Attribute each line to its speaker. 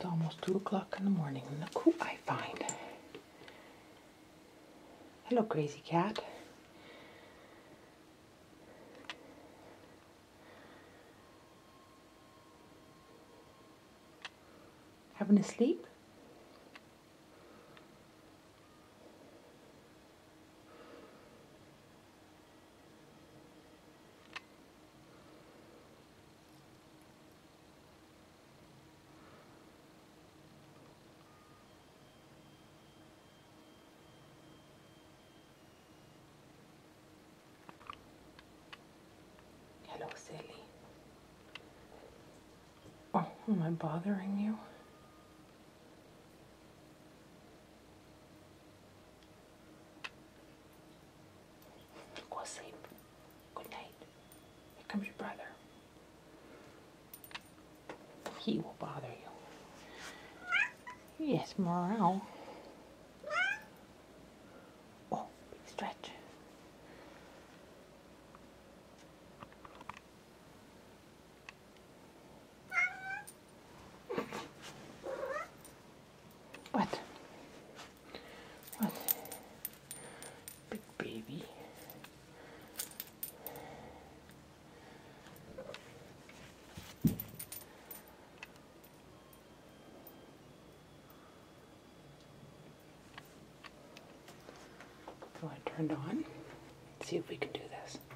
Speaker 1: It's almost 2 o'clock in the morning. Look who I find. Hello, crazy cat. Having a sleep? Hello, silly. Oh, am I bothering you? Go sleep. Good night. Here comes your brother. He will bother you. Yes, meow. Oh, big stretch. What? What? Big baby. So I turned on. Let's see if we can do this.